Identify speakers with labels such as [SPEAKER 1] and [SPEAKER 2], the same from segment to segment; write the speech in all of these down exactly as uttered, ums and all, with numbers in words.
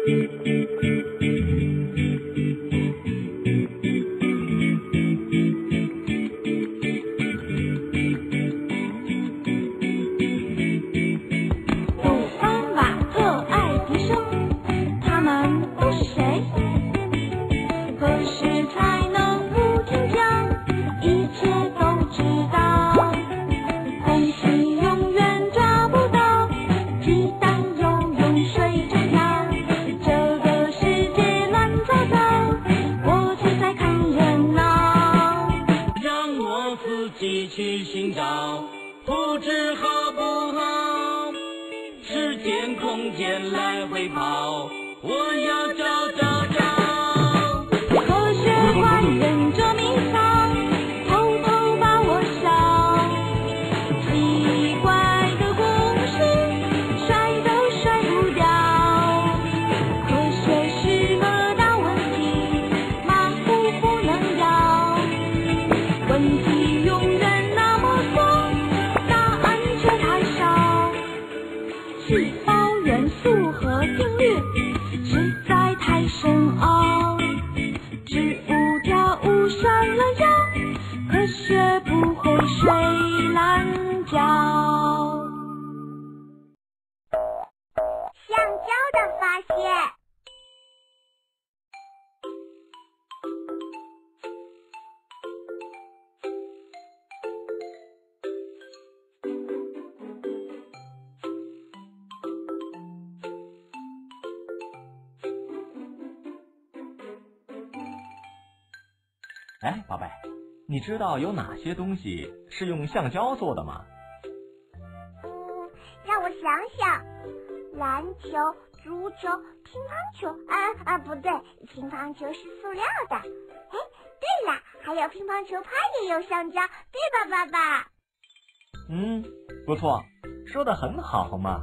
[SPEAKER 1] 哎，宝贝，你知道有哪些东西是用橡胶做的吗？
[SPEAKER 2] 嗯，让我想想，篮球、足球、乒乓球，啊啊，不对，乒乓球是塑料的。哎，对了，还有乒乓球拍也有橡胶，对吧，爸爸？
[SPEAKER 1] 嗯，不错，说得很好嘛。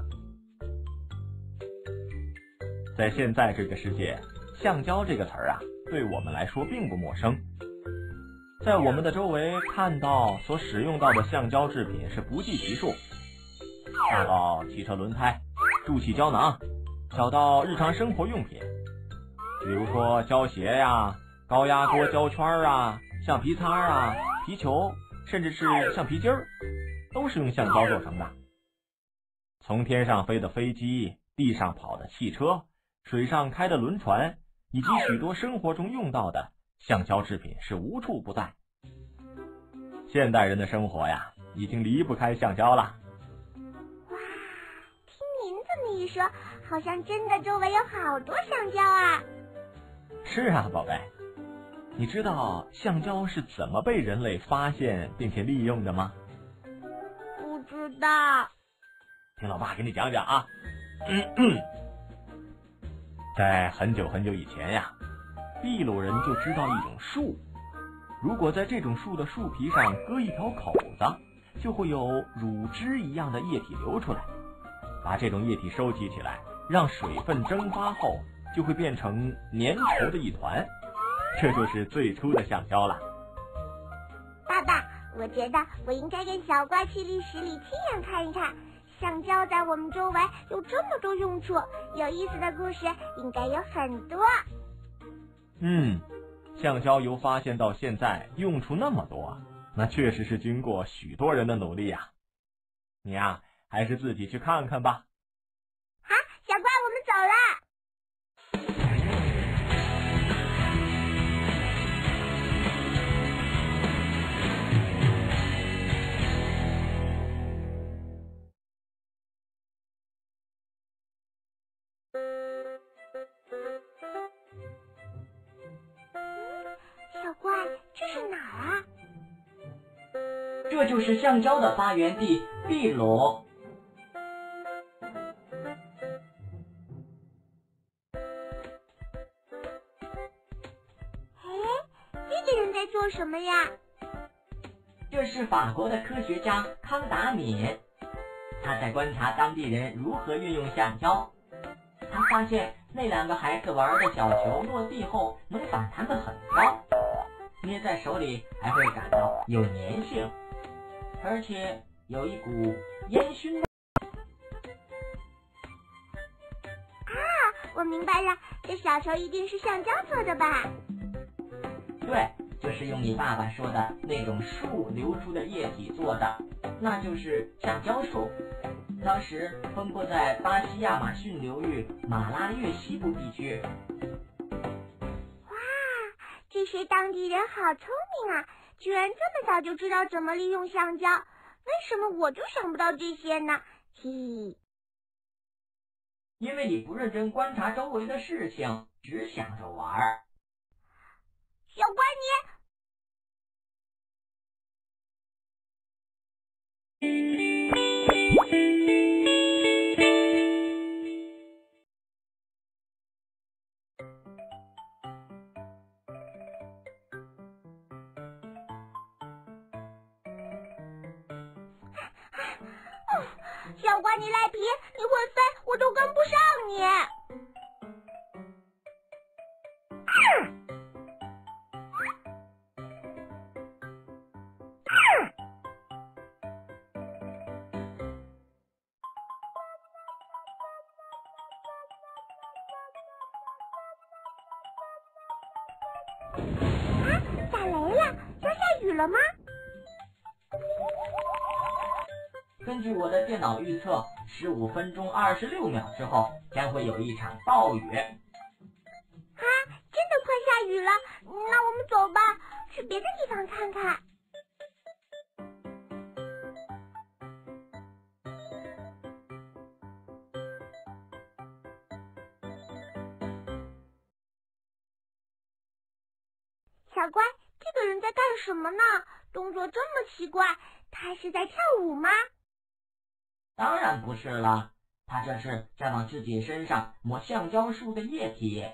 [SPEAKER 1] 在现在这个世界，橡胶这个词儿啊，对我们来说并不陌生。在我们的周围看到所使用到的橡胶制品是不计其数，大到汽车轮胎、助气胶囊，小到日常生活用品，比如说胶鞋呀、高压锅胶圈啊、橡皮擦啊、皮球，甚至是橡皮筋儿，都是用橡胶做成的。从天上飞的飞机、地上跑的汽车、水上开的轮船，以及许多生活中用到的橡胶制品是无处不在。现代人的生活呀，已经离不开橡胶了。
[SPEAKER 2] 哇，听您这么一说，好像真的周围有好多橡胶啊。
[SPEAKER 1] 是啊，宝贝，你知道橡胶是怎么被人类发现并且利用的吗？
[SPEAKER 2] 不知道。
[SPEAKER 1] 听老爸给你讲讲啊。嗯嗯，在很久很久以前呀，秘鲁人就知道一种树，如果在这种树的树皮上割一条口子，就会有乳汁一样的液体流出来。把这种液体收集起来，让水分蒸发后，就会变成粘稠的一团，这就是最初的橡胶了。
[SPEAKER 2] 爸爸，我觉得我应该跟小怪去历史里亲眼看一看，橡胶在我们周围有这么多用处，有意思的故事应该有很多。
[SPEAKER 1] 嗯，橡胶由发现到现在用处那么多，那确实是经过许多人的努力呀。你呀，还是自己去看看吧。
[SPEAKER 2] 好，小怪，我们走了。小怪，这是哪儿啊？
[SPEAKER 3] 这就是橡胶的发源地秘鲁。
[SPEAKER 2] 哎，这个人在做什么呀？
[SPEAKER 3] 这是法国的科学家康达敏，他在观察当地人如何运用橡胶。他发现那两个孩子玩的小球落地后能反弹得很高，捏在手里还会感到有粘性，而且有一股烟熏味。
[SPEAKER 2] 啊，我我明白了，这小球一定是橡胶做的吧？
[SPEAKER 3] 对，就是用你爸爸说的那种树流出的液体做的，那就是橡胶树。当时分布在巴西亚马逊流域马拉越西部地区。
[SPEAKER 2] 哇，这些当地人好聪明啊，居然这么早就知道怎么利用橡胶，为什么我就想不到这些呢？嘿嘿。
[SPEAKER 3] 因为你不认真观察周围的事情，只想着玩儿。
[SPEAKER 2] 小乖你。小瓜你赖皮，你会飞，我都跟不上你。啊，打雷了，要下雨了吗？
[SPEAKER 3] 根据我的电脑预测，十五分钟二十六秒之后将会有一场暴雨。
[SPEAKER 2] 啊，真的快下雨了，那我们走吧，去别的地方看看。小乖，这个人在干什么呢？动作这么奇怪，他是在跳舞吗？
[SPEAKER 3] 当然不是了，他这是在往自己身上抹橡胶树的液体。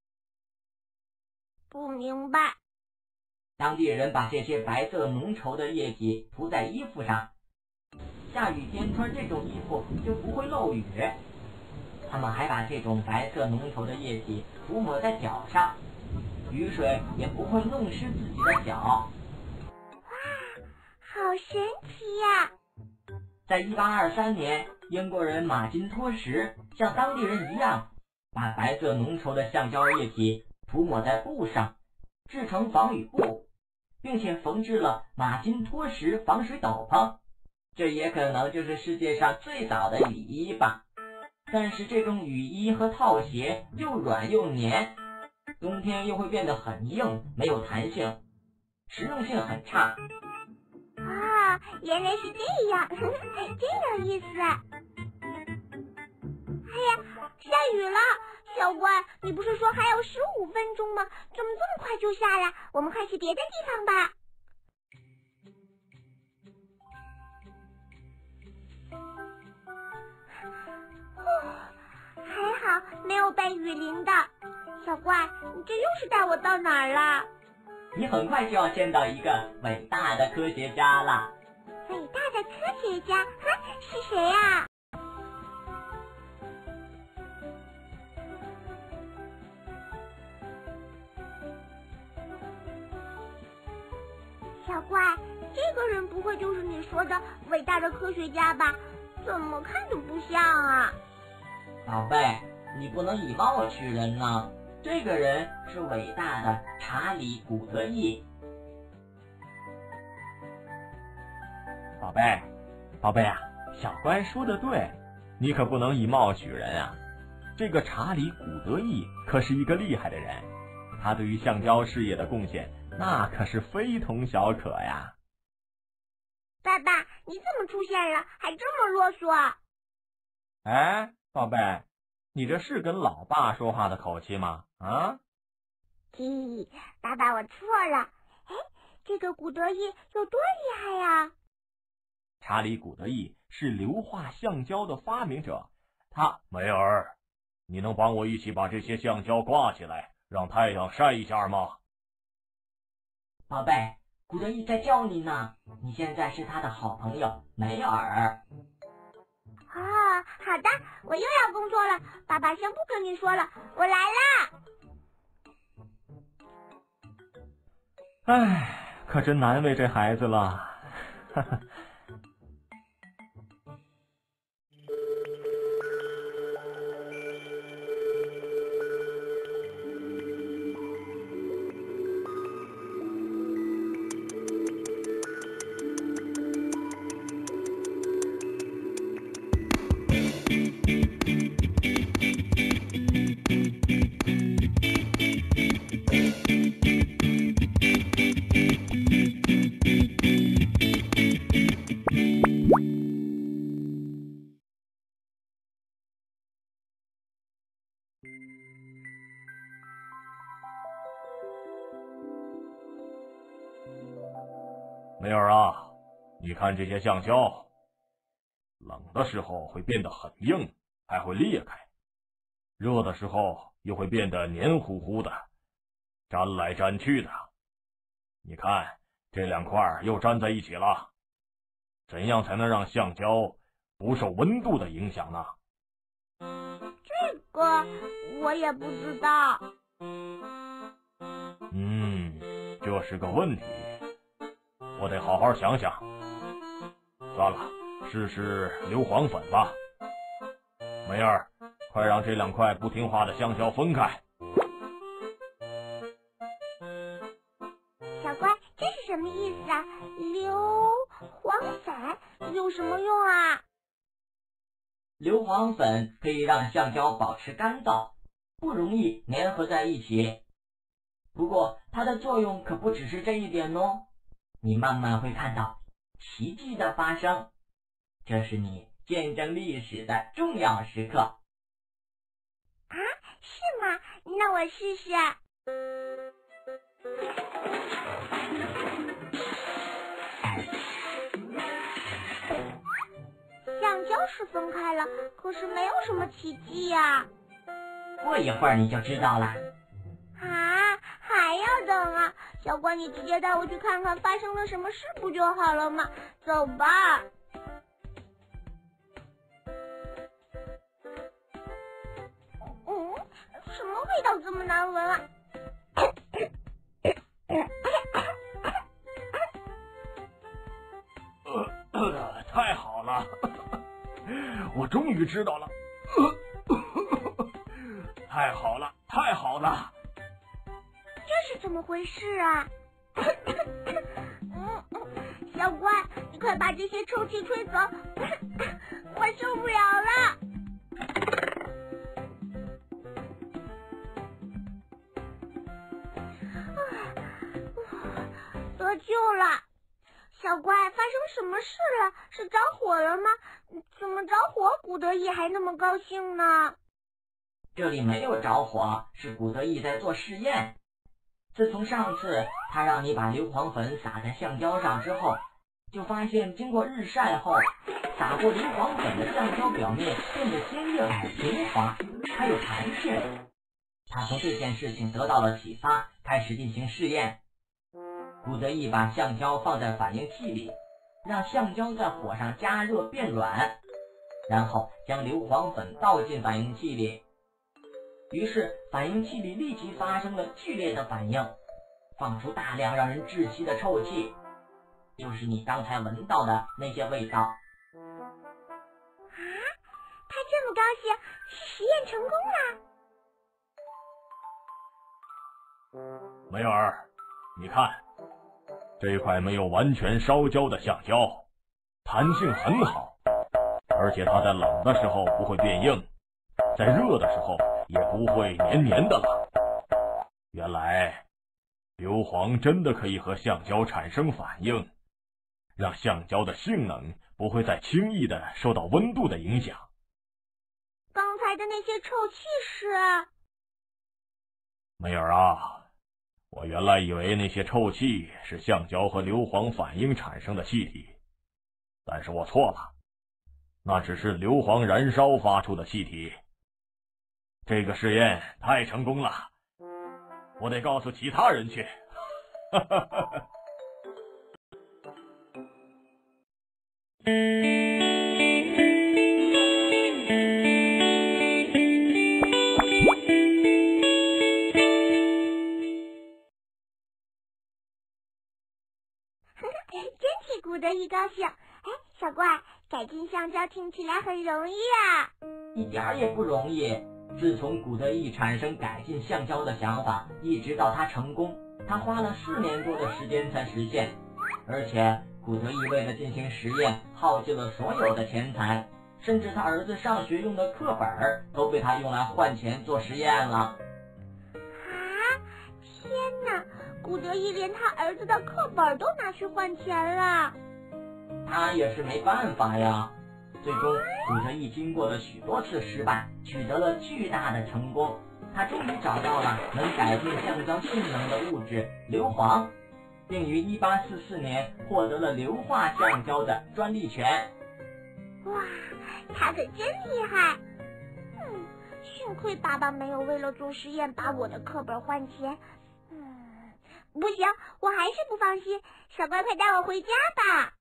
[SPEAKER 2] 不明白。
[SPEAKER 3] 当地人把这些白色浓稠的液体涂在衣服上，下雨天穿这种衣服就不会漏雨。他们还把这种白色浓稠的液体涂抹在脚上，雨水也不会弄湿自己的脚。
[SPEAKER 2] 哇，好神奇呀！
[SPEAKER 3] 在一八二三年，英国人马金托什像当地人一样，把白色浓稠的橡胶液体涂抹在布上，制成防雨布，并且缝制了马金托什防水斗篷。这也可能就是世界上最早的雨衣吧。但是这种雨衣和套鞋又软又黏，冬天又会变得很硬，没有弹性，实用性很差。
[SPEAKER 2] 啊，原来是这样，真有意思。哎呀，下雨了！小乖，你不是说还有十五分钟吗？怎么这么快就下了？我们快去别的地方吧。还好没有被雨淋到。小怪，你这又是带我到哪儿了？
[SPEAKER 3] 你很快就要见到一个伟大的科学家了。
[SPEAKER 2] 伟大的科学家？哈，是谁呀？小怪，这个人不会就是你说的伟大的科学家吧？怎么看都不像啊。
[SPEAKER 3] 宝贝，你不能以貌取人呢。这个人是伟大的查理·古德义。
[SPEAKER 1] 宝贝，宝贝啊，小乖说的对，你可不能以貌取人啊。这个查理·古德义可是一个厉害的人，他对于橡胶事业的贡献那可是非同小可呀。
[SPEAKER 2] 爸爸，你怎么出现了，还这么啰嗦？
[SPEAKER 1] 哎，宝贝，你这是跟老爸说话的口气吗？啊？
[SPEAKER 2] 嘿，爸爸，我错了。哎，这个古德义有多厉害呀？
[SPEAKER 1] 查理·古德义是硫化橡胶的发明者。他，梅尔，你能帮我一起把这些橡胶挂起来，让太阳晒一下吗？
[SPEAKER 3] 宝贝，古德义在叫你呢，你现在是他的好朋友梅尔。
[SPEAKER 2] 哦，好的，我又要工作了。爸爸先不跟你说了，我来啦。
[SPEAKER 1] 唉，可真难为这孩子了。哈哈。 梅尔啊，你看这些橡胶，冷的时候会变得很硬，还会裂开；热的时候又会变得黏糊糊的，粘来粘去的。你看，这两块又粘在一起了。怎样才能让橡胶不受温度的影响呢？
[SPEAKER 2] 这个我也不知道。
[SPEAKER 1] 嗯，这是个问题，我得好好想想。算了，试试硫磺粉吧。梅尔，快让这两块不听话的橡胶分开。
[SPEAKER 2] 小乖，这是什么意思啊？硫磺粉有什么用啊？
[SPEAKER 3] 硫磺粉可以让橡胶保持干燥，不容易粘合在一起。不过它的作用可不只是这一点哦，你慢慢会看到奇迹的发生，这是你见证历史的重要时刻。
[SPEAKER 2] 啊，是吗？那我试试。橡胶是分开了，可是没有什么奇迹呀。
[SPEAKER 3] 过一会儿你就知道了。
[SPEAKER 2] 啊，还要等啊？小乖，你直接带我去看看发生了什么事不就好了吗？走吧。嗯，什么味道这么难闻啊？
[SPEAKER 1] 呃，太好了，我终于知道了。太好了，太好了！
[SPEAKER 2] 这是怎么回事啊？嗯嗯，小乖，你快把这些臭气吹走，我受不了了。得救了！小乖，发生什么事了？是着火了吗？怎么着火，古德义还那么高兴呢？
[SPEAKER 3] 这里没有着火，是古德义在做试验。自从上次他让你把硫磺粉撒在橡胶上之后，就发现经过日晒后，撒过硫磺粉的橡胶表面变得坚硬、平滑，还有弹性。他从这件事情得到了启发，开始进行试验。古德义把橡胶放在反应器里，让橡胶在火上加热变软，然后将硫磺粉倒进反应器里。于是反应器里立即发生了剧烈的反应，放出大量让人窒息的臭气，就是你刚才闻到的那些味道。啊，
[SPEAKER 2] 他这么高兴，是实验成功
[SPEAKER 1] 了。梅尔，你看，这块没有完全烧焦的橡胶，弹性很好，而且它在冷的时候不会变硬，在热的时候也不会黏黏的了。原来硫磺真的可以和橡胶产生反应，让橡胶的性能不会再轻易的受到温度的影响。
[SPEAKER 2] 刚才的那些臭气是？
[SPEAKER 1] 梅尔啊，我原来以为那些臭气是橡胶和硫磺反应产生的气体，但是我错了，那只是硫磺燃烧发出的气体。这个实验太成功了，我得告诉其他人去。哈哈哈哈。
[SPEAKER 2] 真替古德义高兴。哎，小怪，改进橡胶听起来很容易啊。
[SPEAKER 3] 一点儿也不容易。自从古德义产生改进橡胶的想法，一直到他成功，他花了四年多的时间才实现。而且古德义为了进行实验，耗尽了所有的钱财，甚至他儿子上学用的课本都被他用来换钱做实验了。
[SPEAKER 2] 啊！天哪！古德义连他儿子的课本都拿去换钱了。
[SPEAKER 3] 他也是没办法呀。最终古德义经过了许多次失败，取得了巨大的成功。他终于找到了能改变橡胶性能的物质——硫磺。 并于一八四四年获得了硫化橡胶的专利权。
[SPEAKER 2] 哇，他可真厉害！嗯，幸亏爸爸没有为了做实验把我的课本换钱。嗯，不行，我还是不放心。小乖，快带我回家吧。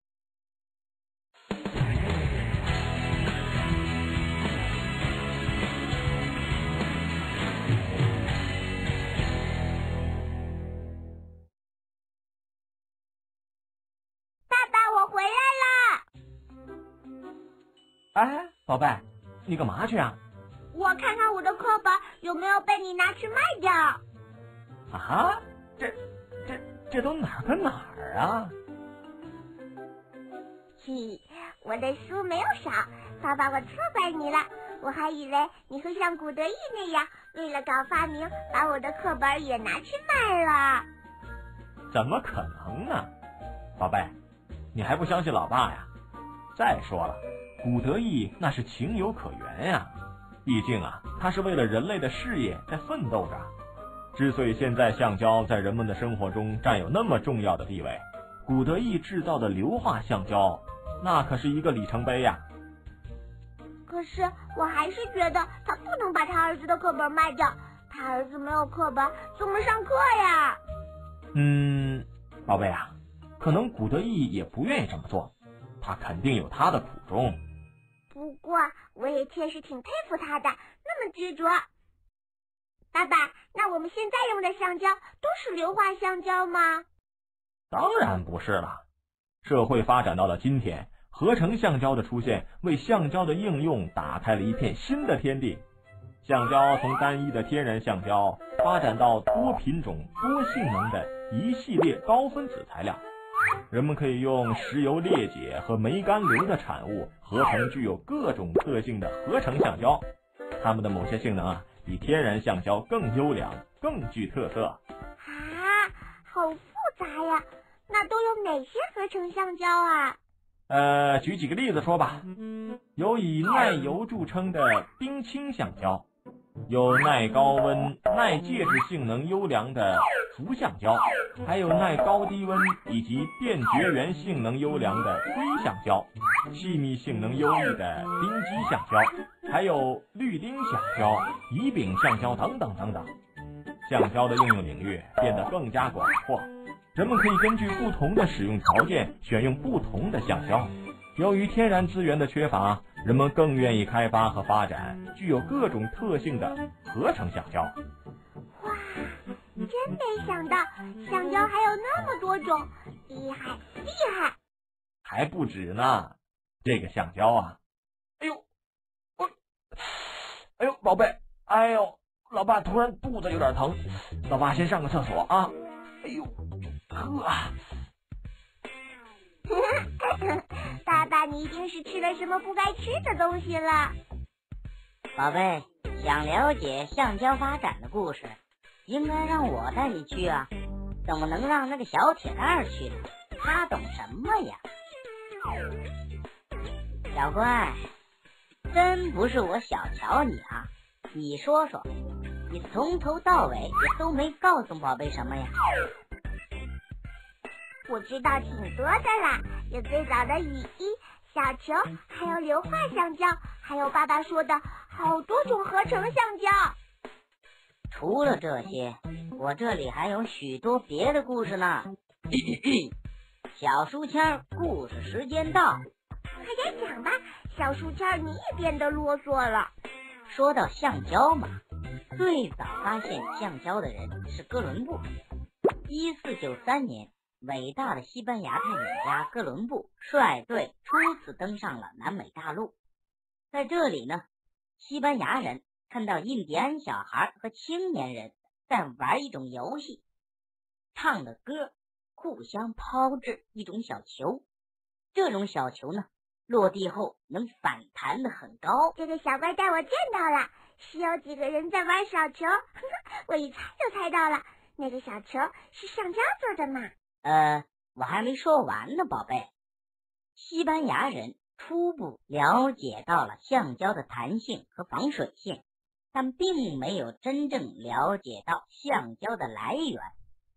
[SPEAKER 1] 哎，宝贝，你干嘛去啊？
[SPEAKER 2] 我看看我的课本有没有被你拿去卖掉。
[SPEAKER 1] 啊？这、这、这都哪儿跟哪儿啊？
[SPEAKER 2] 嘿，我的书没有少，爸爸，我错怪你了。我还以为你会像古德意那样，为了搞发明，把我的课本也拿去卖了。
[SPEAKER 1] 怎么可能呢？宝贝，你还不相信老爸呀？再说了，古德意那是情有可原呀，毕竟啊，他是为了人类的事业在奋斗着。之所以现在橡胶在人们的生活中占有那么重要的地位，古德意制造的硫化橡胶，那可是一个里程碑呀。
[SPEAKER 2] 可是我还是觉得他不能把他儿子的课本卖掉，他儿子没有课本怎么上课呀？
[SPEAKER 1] 嗯，宝贝啊，可能古德意也不愿意这么做，他肯定有他的苦衷。
[SPEAKER 2] 不过我也确实挺佩服他的，那么执着。爸爸，那我们现在用的橡胶都是硫化橡胶吗？
[SPEAKER 1] 当然不是了，社会发展到了今天，合成橡胶的出现为橡胶的应用打开了一片新的天地。橡胶从单一的天然橡胶发展到多品种多性能的一系列高分子材料，人们可以用石油裂解和煤干硫的产物合成具有各种特性的合成橡胶，它们的某些性能啊比天然橡胶更优良，更具特色。
[SPEAKER 2] 啊，好复杂呀！那都有哪些合成橡胶啊？
[SPEAKER 1] 呃，举几个例子说吧。有以耐油著称的冰氢橡胶，有耐高温、耐介质性能优良的氟橡胶，还有耐高低温以及电绝缘性能优良的硅橡胶，气密性能优异的丁基橡胶，还有氯丁橡胶、乙丙橡胶等等等等。橡胶的应用领域变得更加广阔，人们可以根据不同的使用条件选用不同的橡胶。由于天然资源的缺乏，人们更愿意开发和发展具有各种特性的合成橡胶。
[SPEAKER 2] 哇，真没想到橡胶还有那么多种，厉害厉害！
[SPEAKER 1] 还不止呢，这个橡胶啊，哎呦，我，哎呦，宝贝，哎呦，老爸突然肚子有点疼，老爸先上个厕所啊。哎呦，呵啊！
[SPEAKER 2] 爸爸，你一定是吃了什么不该吃的东西了。
[SPEAKER 4] 宝贝，想了解橡胶发展的故事，应该让我带你去啊，怎么能让那个小铁蛋儿去呢？他懂什么呀？小乖，真不是我小瞧你啊，你说说，你从头到尾也都没告诉宝贝什么呀？
[SPEAKER 2] 我知道挺多的啦，有最早的雨衣、小球，还有硫化橡胶，还有爸爸说的好多种合成橡胶。
[SPEAKER 4] 除了这些，我这里还有许多别的故事呢。小书签故事时间到，
[SPEAKER 2] 快点讲吧，小书签你也变得啰嗦了。
[SPEAKER 4] 说到橡胶嘛，最早发现橡胶的人是哥伦布。一四九三年，伟大的西班牙探险家哥伦布率队初次登上了南美大陆。在这里呢，西班牙人看到印第安小孩和青年人在玩一种游戏，唱的歌，互相抛掷一种小球。这种小球呢，落地后能反弹得很高。
[SPEAKER 2] 这个小乖带我见到了，是有几个人在玩小球。我一猜就猜到了，那个小球是橡胶做的嘛。
[SPEAKER 4] 呃，我还没说完呢，宝贝。西班牙人初步了解到了橡胶的弹性和防水性，但并没有真正了解到橡胶的来源。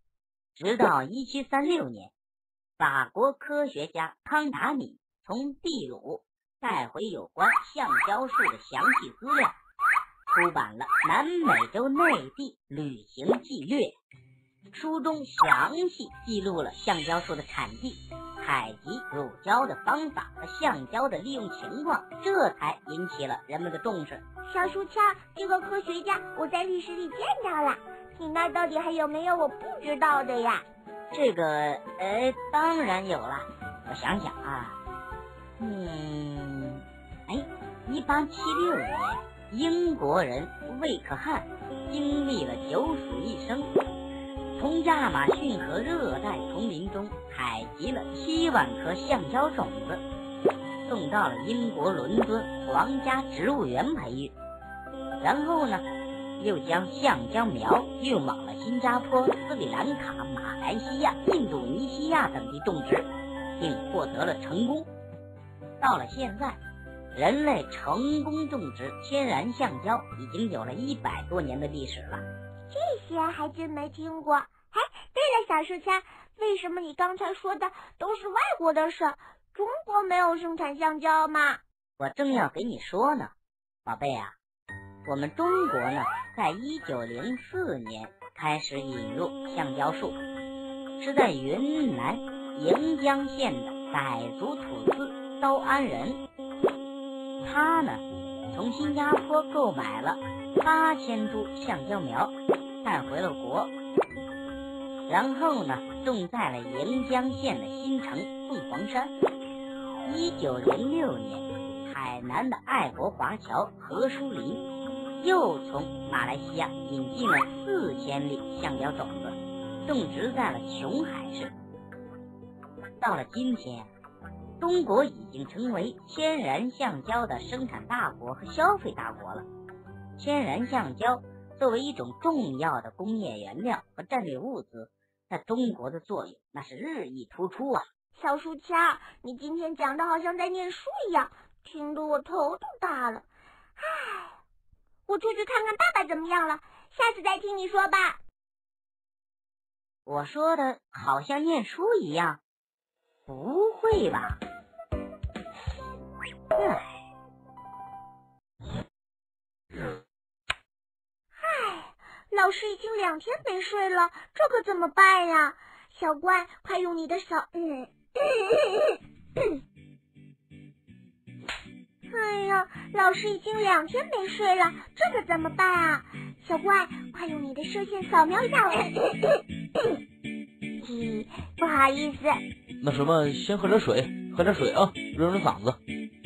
[SPEAKER 4] 直到一七三六年，法国科学家康达米从秘鲁带回有关橡胶树的详细资料，出版了《南美洲内地旅行记略》。书中详细记录了橡胶树的产地、采集乳胶的方法和橡胶的利用情况，这才引起了人们的重视。
[SPEAKER 2] 小树乔，这个科学家我在历史里见到了，你那到底还有没有我不知道的呀？
[SPEAKER 4] 这个呃，当然有了。我想想啊，嗯，哎，一八七六年，英国人魏克汉经历了九死一生，从亚马逊河热带丛林中采集了七万颗橡胶种子，送到了英国伦敦皇家植物园培育。然后呢，又将橡胶苗运往了新加坡、斯里兰卡、马来西亚、印度尼西亚等地种植，并获得了成功。到了现在，人类成功种植天然橡胶已经有了一百多年的历史了。
[SPEAKER 2] 这些还真没听过。哎，对了，小树乔，为什么你刚才说的都是外国的事？中国没有生产橡胶吗？
[SPEAKER 4] 我正要给你说呢，宝贝啊，我们中国呢，在一九零四年开始引入橡胶树，是在云南盈江县的傣族土司刀安人，他呢从新加坡购买了八千株橡胶苗，带回了国，然后呢种在了盈江县的新城凤凰山。一九零六年，海南的爱国华侨何书林又从马来西亚引进了四千粒橡胶种子，种植在了琼海市。到了今天，中国已经成为天然橡胶的生产大国和消费大国了。天然橡胶作为一种重要的工业原料和战略物资，在中国的作用那是日益突出啊。
[SPEAKER 2] 小树乔，你今天讲的好像在念书一样，听得我头都大了。唉，我出去看看爸爸怎么样了，下次再听你说吧。
[SPEAKER 4] 我说的好像念书一样，不会吧？唉，
[SPEAKER 2] 唉，老师已经两天没睡了，这可怎么办呀？小乖，快用你的手，嗯。哎呀，老师已经两天没睡了，这可怎么办啊？小乖，快用你的射线扫描一下我。咦，不好意思。
[SPEAKER 5] 那什么，先喝点水，喝点水啊，润润嗓子。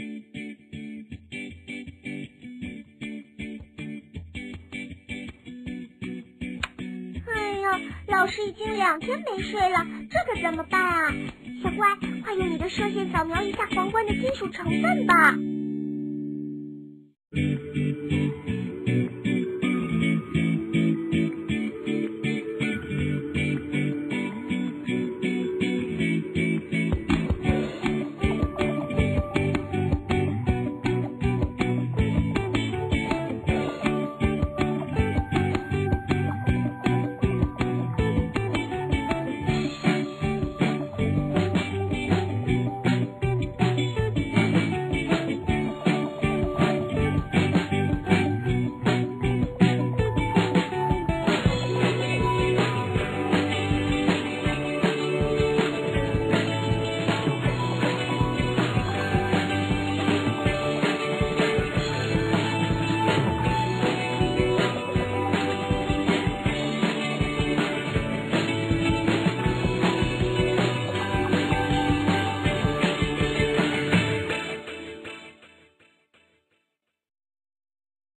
[SPEAKER 2] 哎呀，老师已经两天没睡了，这可怎么办啊？小乖，快用你的射线扫描一下皇冠的金属成分吧。